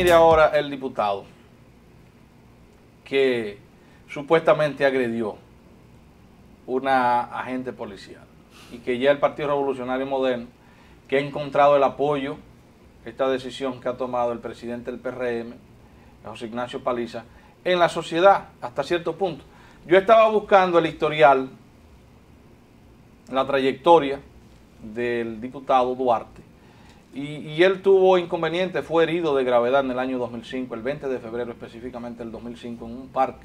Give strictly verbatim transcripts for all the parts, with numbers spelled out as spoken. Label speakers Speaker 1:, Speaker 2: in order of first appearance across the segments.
Speaker 1: mire ahora el diputado que supuestamente agredió una agente policial y que ya el Partido Revolucionario Moderno, que ha encontrado el apoyo, esta decisión que ha tomado el presidente del P R M, José Ignacio Paliza, en la sociedad hasta cierto punto. Yo estaba buscando el historial, la trayectoria del diputado Duarte, y, y él tuvo inconveniente, fue herido de gravedad en el año dos mil cinco, el veinte de febrero específicamente del dos mil cinco, en un parque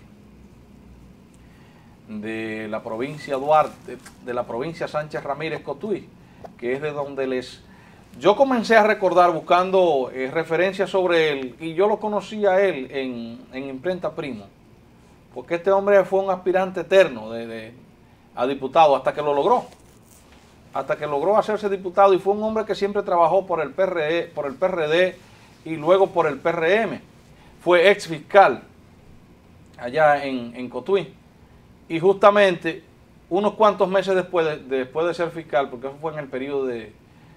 Speaker 1: de la provincia Duarte, de la provincia Sánchez Ramírez Cotuí, que es de donde les... Yo comencé a recordar buscando eh, referencias sobre él, y yo lo conocí a él en, en Imprenta Primo, porque este hombre fue un aspirante eterno de, de, a diputado hasta que lo logró, hasta que logró hacerse diputado, y fue un hombre que siempre trabajó por el P R E, por el P R D y luego por el P R M. Fue ex fiscal allá en, en Cotuí, y justamente unos cuantos meses después de, después de ser fiscal, porque eso fue en el periodo de,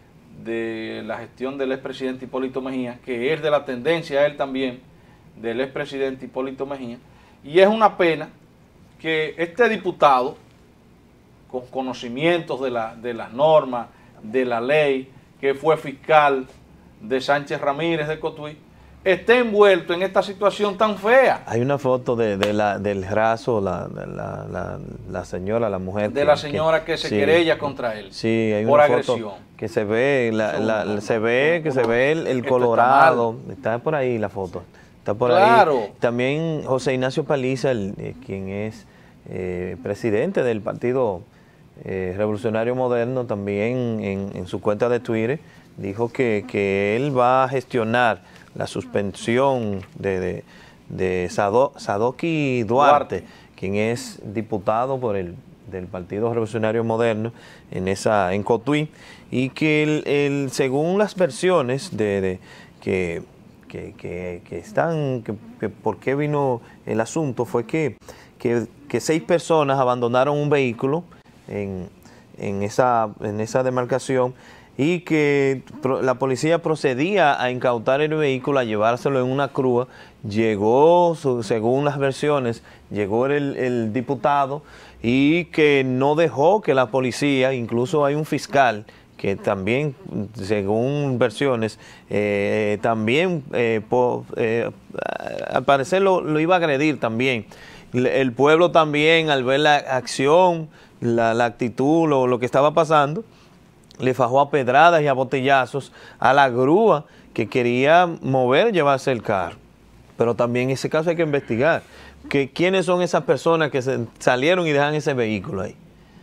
Speaker 1: de la gestión del expresidente Hipólito Mejía, que es de la tendencia él también, del expresidente Hipólito Mejía, y es una pena que este diputado, con conocimientos de, la, de las normas, de la ley, que fue fiscal de Sánchez Ramírez de Cotuí, esté envuelto en esta situación tan fea.
Speaker 2: Hay una foto de, de la, del raso, la, la, la, la señora, la mujer.
Speaker 1: De
Speaker 2: que,
Speaker 1: la señora que, que se sí, querella contra él.
Speaker 2: Sí, hay
Speaker 1: por
Speaker 2: una
Speaker 1: agresión.
Speaker 2: Foto que se ve, la, la, la, se ve, que se ve el, el
Speaker 1: Esto
Speaker 2: colorado. Está, está por ahí la foto. Está por
Speaker 1: claro.
Speaker 2: ahí. También José Ignacio Paliza, el, eh, quien es eh, presidente del Partido eh, Revolucionario Moderno, también en, en su cuenta de Twitter, dijo que, que él va a gestionar la suspensión de, de, de Sado, Sadoki Duarte, Duarte, quien es diputado por el del Partido Revolucionario Moderno en esa en Cotuí, y que el, el, según las versiones de, de que, que, que, que están, que, que por qué vino el asunto, fue que, que, que seis personas abandonaron un vehículo en, en, esa, en esa demarcación, y que la policía procedía a incautar el vehículo, a llevárselo en una grúa. Llegó, según las versiones, llegó el, el diputado, y que no dejó que la policía, incluso hay un fiscal que también, según versiones, eh, también, eh, po, eh, al parecer lo, lo iba a agredir también. El pueblo también, al ver la acción, la, la actitud, lo, lo que estaba pasando, le fajó a pedradas y a botellazos a la grúa que quería mover, llevarse el carro. Pero también en ese caso hay que investigar que quiénes son esas personas que se salieron y dejan ese vehículo ahí.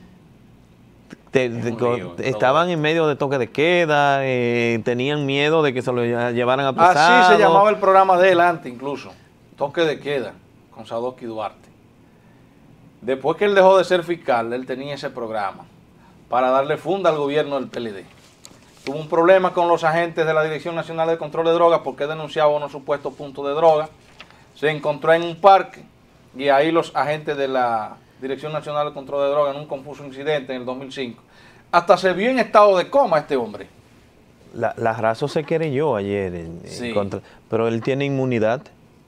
Speaker 2: Te, te, lío, estaban en medio de toque de queda, eh, tenían miedo de que se lo llevaran a pesado.
Speaker 1: Así se llamaba el programa de él antes incluso, toque de queda, con Sadoki Duarte. Después que él dejó de ser fiscal, él tenía ese programa para darle funda al gobierno del P L D. Tuvo un problema con los agentes de la Dirección Nacional de Control de Drogas porque denunciaba unos supuestos puntos de droga. Se encontró en un parque y ahí los agentes de la Dirección Nacional de Control de Drogas, en un confuso incidente en el dos mil cinco, hasta se vio en estado de coma este hombre.
Speaker 2: La, la Razo se querelló ayer, en,
Speaker 1: sí.
Speaker 2: en contra, pero él tiene inmunidad.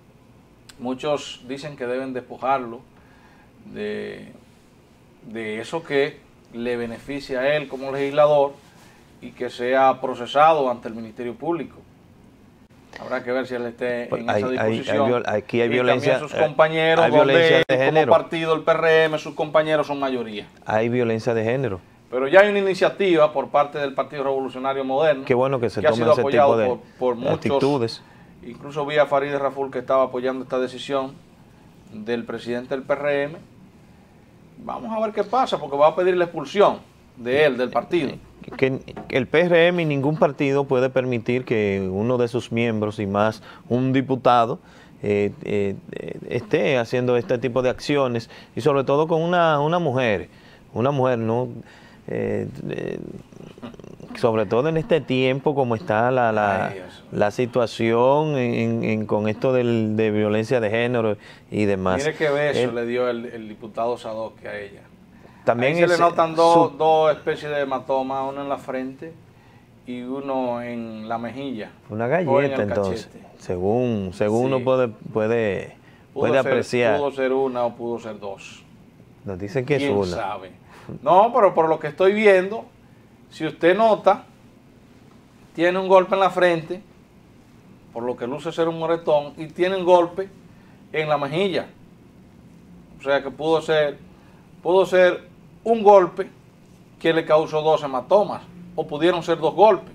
Speaker 1: Muchos dicen que deben despojarlo de, de eso que le beneficia a él como legislador y que sea procesado ante el Ministerio Público. Habrá que ver si él esté en
Speaker 2: hay,
Speaker 1: esa disposición.
Speaker 2: Hay, hay, aquí hay
Speaker 1: y
Speaker 2: violencia.
Speaker 1: También sus compañeros,
Speaker 2: hay violencia
Speaker 1: donde
Speaker 2: de género.
Speaker 1: Como partido, el P R M, sus compañeros son mayoría.
Speaker 2: Hay violencia de género.
Speaker 1: Pero ya hay una iniciativa por parte del Partido Revolucionario Moderno.
Speaker 2: Qué bueno que se
Speaker 1: que
Speaker 2: tomen
Speaker 1: ha sido
Speaker 2: ese
Speaker 1: apoyado
Speaker 2: tipo de
Speaker 1: por, por muchos,
Speaker 2: actitudes.
Speaker 1: Incluso vi a Farideh Raful que estaba apoyando esta decisión del presidente del P R M. Vamos a ver qué pasa, porque va a pedir la expulsión de él, del partido.
Speaker 2: Que el P R M y ningún partido puede permitir que uno de sus miembros, y más un diputado, eh, eh, esté haciendo este tipo de acciones, y sobre todo con una, una mujer, una mujer, ¿no? Eh, eh, sobre todo en este tiempo como está la, la, la situación en, en, con esto del, de violencia de género y demás.
Speaker 1: Mire qué beso el, le dio el, el diputado Sadoki a ella.
Speaker 2: También
Speaker 1: Ahí se
Speaker 2: es,
Speaker 1: le notan dos,
Speaker 2: su,
Speaker 1: dos especies de hematomas, una en la frente y uno en la mejilla.
Speaker 2: Una galleta entonces, según, según sí. uno puede, puede, puede
Speaker 1: ser,
Speaker 2: apreciar.
Speaker 1: Pudo ser una o pudo ser dos.
Speaker 2: Nos dicen que es
Speaker 1: ¿Quién
Speaker 2: una.
Speaker 1: sabe? No, pero por lo que estoy viendo, si usted nota, tiene un golpe en la frente, por lo que luce ser un moretón, y tiene un golpe en la mejilla. O sea que pudo ser, pudo ser un golpe que le causó dos hematomas, o pudieron ser dos golpes.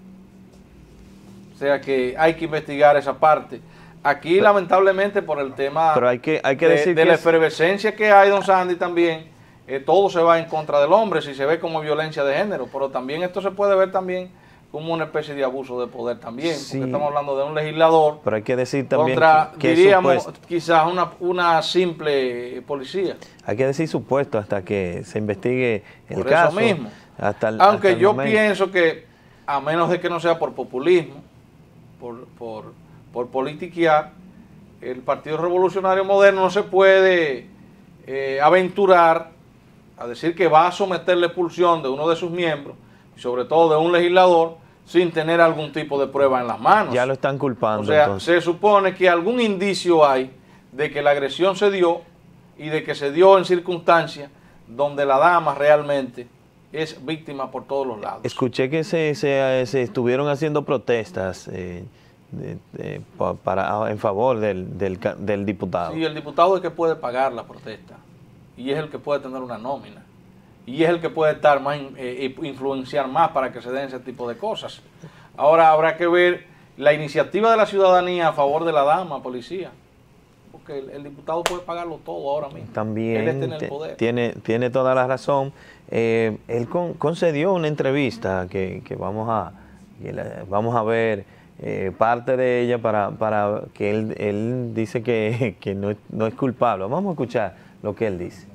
Speaker 1: O sea que hay que investigar esa parte. Aquí, pero, lamentablemente, por el tema
Speaker 2: pero hay que, hay que
Speaker 1: de,
Speaker 2: decir
Speaker 1: de
Speaker 2: que
Speaker 1: la
Speaker 2: es...
Speaker 1: efervescencia que hay, don Sandy, también, eh, todo se va en contra del hombre, si se ve como violencia de género, pero también esto se puede ver también como una especie de abuso de poder también,
Speaker 2: sí,
Speaker 1: porque estamos hablando de un legislador,
Speaker 2: pero hay que decir también
Speaker 1: contra,
Speaker 2: que, que
Speaker 1: diríamos,
Speaker 2: supuesto,
Speaker 1: quizás una, una simple policía.
Speaker 2: Hay que decir supuesto hasta que se investigue el
Speaker 1: por
Speaker 2: caso.
Speaker 1: Eso mismo.
Speaker 2: Hasta el,
Speaker 1: Aunque
Speaker 2: hasta el
Speaker 1: yo
Speaker 2: momento.
Speaker 1: pienso que, a menos de que no sea por populismo, por, por, por politiquear, el Partido Revolucionario Moderno no se puede eh, aventurar a decir que va a someter la expulsión de uno de sus miembros, y sobre todo de un legislador, sin tener algún tipo de prueba en las manos.
Speaker 2: Ya lo están culpando.
Speaker 1: O sea,
Speaker 2: entonces.
Speaker 1: se supone que algún indicio hay de que la agresión se dio y de que se dio en circunstancias donde la dama realmente es víctima por todos los lados.
Speaker 2: Escuché que se, se, se estuvieron haciendo protestas eh, de, de, para, en favor del, del, del diputado.
Speaker 1: Sí, el diputado es el que puede pagar la protesta y es el que puede tener una nómina y es el que puede estar más eh, influenciar más para que se den ese tipo de cosas. Ahora habrá que ver la iniciativa de la ciudadanía a favor de la dama, policía, porque el, el diputado puede pagarlo todo ahora mismo.
Speaker 2: También
Speaker 1: él tiene el poder.
Speaker 2: Tiene, tiene toda la razón. Eh, él con, concedió una entrevista que, que vamos a que la, vamos a ver eh, parte de ella para, para que él, él dice que, que no, no es culpable. Vamos a escuchar lo que él dice.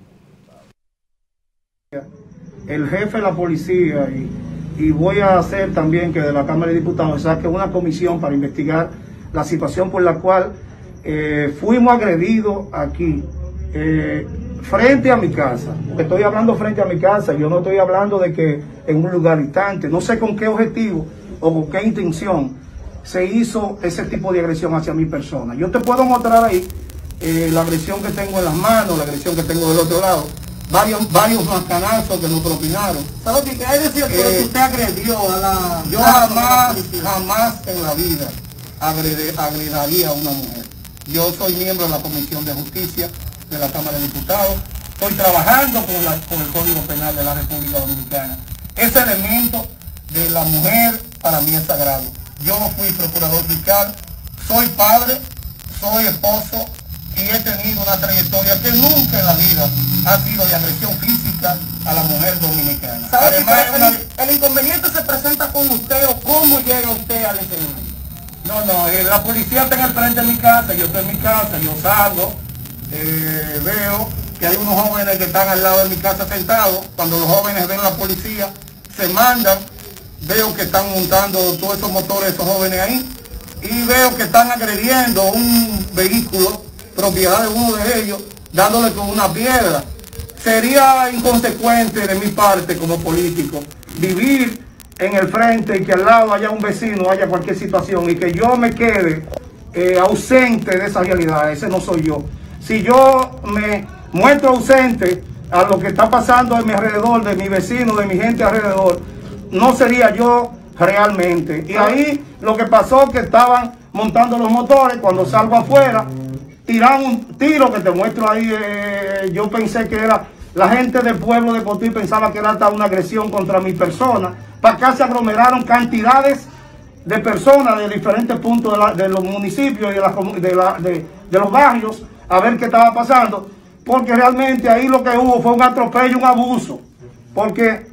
Speaker 3: El jefe de la policía y, y voy a hacer también que de la Cámara de Diputados saque una comisión para investigar la situación por la cual eh, fuimos agredidos aquí eh, frente a mi casa. Estoy hablando frente a mi casa, yo no estoy hablando de que en un lugar distante. No sé con qué objetivo o con qué intención se hizo ese tipo de agresión hacia mi persona. Yo te puedo mostrar ahí eh, la agresión que tengo en las manos, la agresión que tengo del otro lado. Varios, varios mascanazos que nos propinaron.
Speaker 4: ¿Sabe qué quiere decir? Eh, que usted agredió a la...
Speaker 3: Yo jamás, jamás en la vida agrede, agredaría a una mujer. Yo soy miembro de la Comisión de Justicia de la Cámara de Diputados. Estoy trabajando con, la, con el Código Penal de la República Dominicana. Ese elemento de la mujer para mí es sagrado. Yo fui procurador fiscal, soy padre, soy esposo, y he tenido una trayectoria que nunca en la vida ha sido de agresión física a la mujer dominicana.
Speaker 4: Además, el, una... el inconveniente se presenta con usted o cómo llega usted al escenario.
Speaker 3: No, no, eh, la policía está en el frente de mi casa, yo estoy en mi casa, yo salgo, eh, veo que hay unos jóvenes que están al lado de mi casa sentados. Cuando los jóvenes ven a la policía, se mandan, veo que están montando todos esos motores, esos jóvenes ahí, y veo que están agrediendo un vehículo propiedad de uno de ellos, dándole con una piedra. Sería inconsecuente de mi parte como político vivir en el frente y que al lado haya un vecino, haya cualquier situación y que yo me quede eh, ausente de esa realidad. Ese no soy yo. Si yo me muestro ausente a lo que está pasando en mi alrededor, de mi vecino, de mi gente alrededor, no sería yo realmente. Y ahí lo que pasó que estaban montando los motores, cuando salgo afuera, tiran un tiro que te muestro ahí, eh, yo pensé que era la gente del pueblo de Cotuí, pensaba que era hasta una agresión contra mi persona. Para acá se aglomeraron cantidades de personas de diferentes puntos de, la, de los municipios y de, la, de, la, de, de los barrios a ver qué estaba pasando, porque realmente ahí lo que hubo fue un atropello, un abuso, porque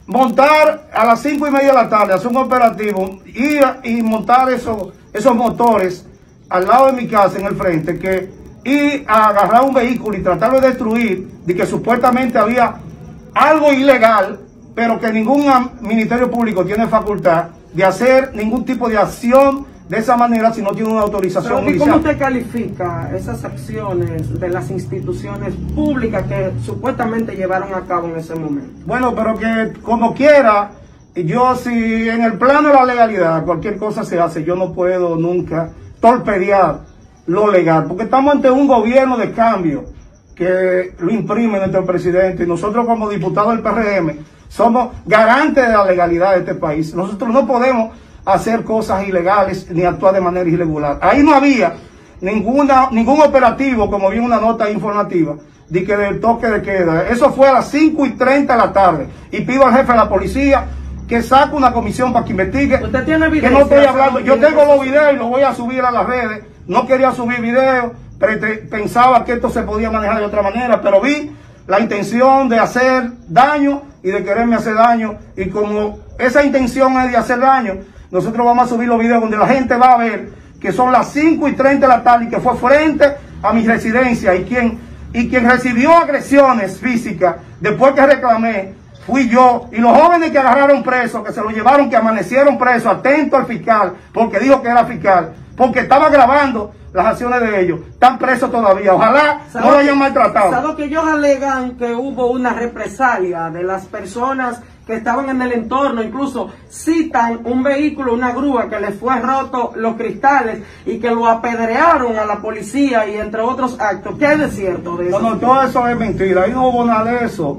Speaker 3: montar a las cinco y media de la tarde, hacer un operativo, ir y montar esos, esos motores al lado de mi casa en el frente, que ir a agarrar un vehículo y tratarlo de destruir, de que supuestamente había algo ilegal, pero que ningún ministerio público tiene facultad de hacer ningún tipo de acción de esa manera si no tiene una autorización
Speaker 4: pero, ¿y
Speaker 3: inicial.
Speaker 4: cómo usted califica esas acciones de las instituciones públicas que supuestamente llevaron a cabo en ese momento?
Speaker 3: Bueno, pero que como quiera, yo si en el plano de la legalidad cualquier cosa se hace, yo no puedo nunca torpedear lo legal, porque estamos ante un gobierno de cambio que lo imprime nuestro presidente, y nosotros como diputados del P R M somos garantes de la legalidad de este país. Nosotros no podemos hacer cosas ilegales ni actuar de manera irregular. Ahí no había ninguna ningún operativo, como vi en una nota informativa, de que del toque de queda. Eso fue a las cinco y treinta de la tarde, y pido al jefe de la policía que saque una comisión para que investigue.
Speaker 4: ¿Usted tiene videos?
Speaker 3: Que no estoy hablando, yo tengo los videos y los voy a subir a las redes. No quería subir videos, pensaba que esto se podía manejar de otra manera, pero vi la intención de hacer daño y de quererme hacer daño, y como esa intención es de hacer daño, nosotros vamos a subir los videos donde la gente va a ver que son las cinco y treinta de la tarde y que fue frente a mi residencia, y quien, y quien recibió agresiones físicas después que reclamé fui yo, y los jóvenes que agarraron presos, que se lo llevaron, que amanecieron presos, atento al fiscal, porque dijo que era fiscal, porque estaba grabando las acciones de ellos, están presos todavía. Ojalá no lo hayan maltratado.
Speaker 4: ¿Sabe que ellos alegan que hubo una represalia de las personas que estaban en el entorno? Incluso citan un vehículo, una grúa que le fue roto los cristales y que lo apedrearon a la policía, y entre otros actos. ¿Qué es de cierto de eso?
Speaker 3: No, no, todo eso es mentira, ahí no hubo nada de eso.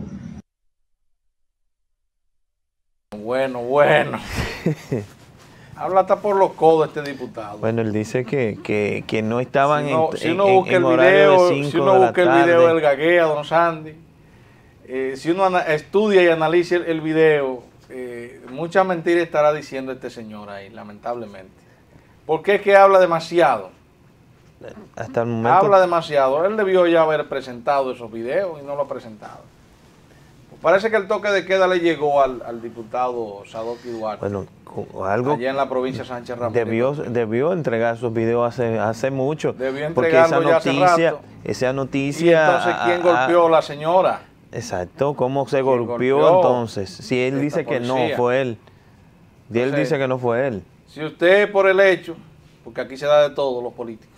Speaker 1: Bueno, bueno. Habla hasta por los codos este diputado.
Speaker 2: Bueno, él dice que, que, que no estaban
Speaker 1: si no,
Speaker 2: en,
Speaker 1: si uno
Speaker 2: en,
Speaker 1: busca
Speaker 2: en
Speaker 1: el
Speaker 2: horario
Speaker 1: video,
Speaker 2: de cinco
Speaker 1: si uno
Speaker 2: de la
Speaker 1: busca el
Speaker 2: tarde.
Speaker 1: video del gaguea, don Sandy, eh, si uno estudia y analiza el, el video, eh, mucha mentira estará diciendo este señor ahí, lamentablemente. Porque es que habla demasiado.
Speaker 2: Hasta el momento.
Speaker 1: Habla demasiado. Él debió ya haber presentado esos videos y no lo ha presentado. Parece que el toque de queda le llegó al, al diputado Sadoki Duarte.
Speaker 2: Bueno, algo
Speaker 1: allá en la provincia de Sánchez Ramírez.
Speaker 2: Debió, debió entregar esos videos hace, hace mucho.
Speaker 1: Debió
Speaker 2: porque esa
Speaker 1: entregarlo ya hace
Speaker 2: noticia,
Speaker 1: rato.
Speaker 2: esa noticia.
Speaker 1: ¿Y entonces quién golpeó a la señora?
Speaker 2: Exacto, ¿cómo se golpeó,
Speaker 1: golpeó
Speaker 2: entonces? Si él dice que no, fue él. Y él
Speaker 1: Entonces,
Speaker 2: dice que no fue él.
Speaker 1: Si usted por el hecho, porque aquí se da de todo los políticos,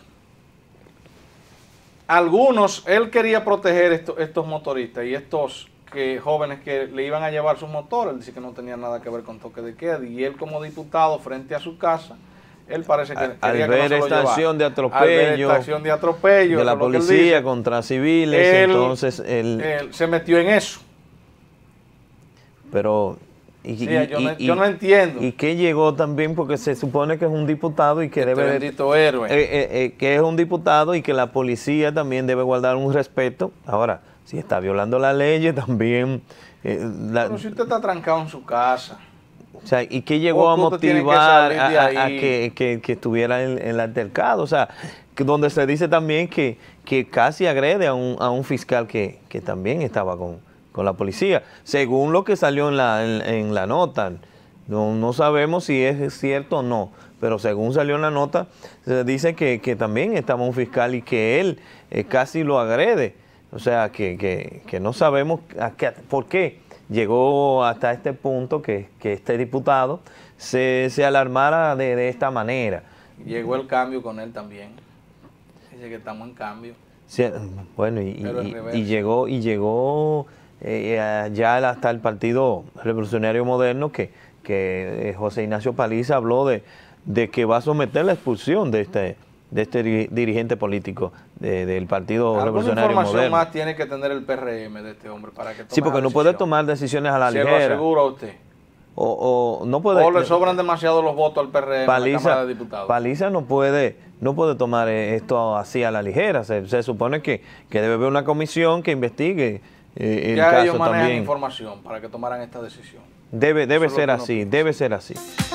Speaker 1: algunos, él quería proteger esto, estos motoristas y estos que jóvenes que le iban a llevar sus motores, él dice que no tenía nada que ver con toque de queda, y él como diputado frente a su casa, él parece que
Speaker 2: al,
Speaker 1: quería
Speaker 2: al
Speaker 1: que
Speaker 2: ver
Speaker 1: no se lo
Speaker 2: esta
Speaker 1: llevara.
Speaker 2: acción de atropello,
Speaker 1: al ver esta acción de atropello
Speaker 2: de la policía contra civiles,
Speaker 1: él,
Speaker 2: entonces él,
Speaker 1: él se metió en eso.
Speaker 2: Pero y,
Speaker 1: sí,
Speaker 2: y,
Speaker 1: yo,
Speaker 2: y,
Speaker 1: no, yo no entiendo.
Speaker 2: Y que llegó también porque se supone que es un diputado y que
Speaker 1: este
Speaker 2: debe
Speaker 1: bendito héroe.
Speaker 2: Eh, eh, eh, que es un diputado y que la policía también debe guardar un respeto. Ahora, si está violando la ley, también. Eh, la,
Speaker 1: Pero si usted está trancado en su casa.
Speaker 2: O sea, ¿y qué llegó a motivar que a, a, a que, que, que estuviera en el altercado? O sea, que donde se dice también que, que casi agrede a un, a un fiscal que, que también estaba con, con la policía, según lo que salió en la, en, en la nota. No, no sabemos si es cierto o no, pero según salió en la nota, se dice que, que también estaba un fiscal y que él eh, casi lo agrede. O sea, que, que, que no sabemos a qué, por qué llegó hasta este punto que, que este diputado se, se alarmara de, de esta manera.
Speaker 1: Llegó el cambio con él también. Dice que estamos en cambio.
Speaker 2: Sí, bueno, y, y, y llegó, y llegó eh, ya hasta el Partido Revolucionario Moderno que, que José Ignacio Paliza habló de, de que va a someter la expulsión de este de este dirigente político de, del Partido Revolucionario Moderno. ¿Alguna
Speaker 1: información más tiene que tener el P R M de este hombre para que tome
Speaker 2: Sí, porque no puede tomar decisiones a la ligera.
Speaker 1: ¿Se lo asegura usted?
Speaker 2: O, o, no puede,
Speaker 1: o le sobran demasiado los votos al P R M
Speaker 2: Paliza,
Speaker 1: en la Cámara de Diputados.
Speaker 2: Paliza no puede, no puede tomar esto así a la ligera. Se, se supone que, que debe haber una comisión que investigue eh, el
Speaker 1: ya
Speaker 2: caso
Speaker 1: ellos manejan
Speaker 2: también.
Speaker 1: información para que tomaran esta decisión.
Speaker 2: Debe, debe ser así, debe ser así.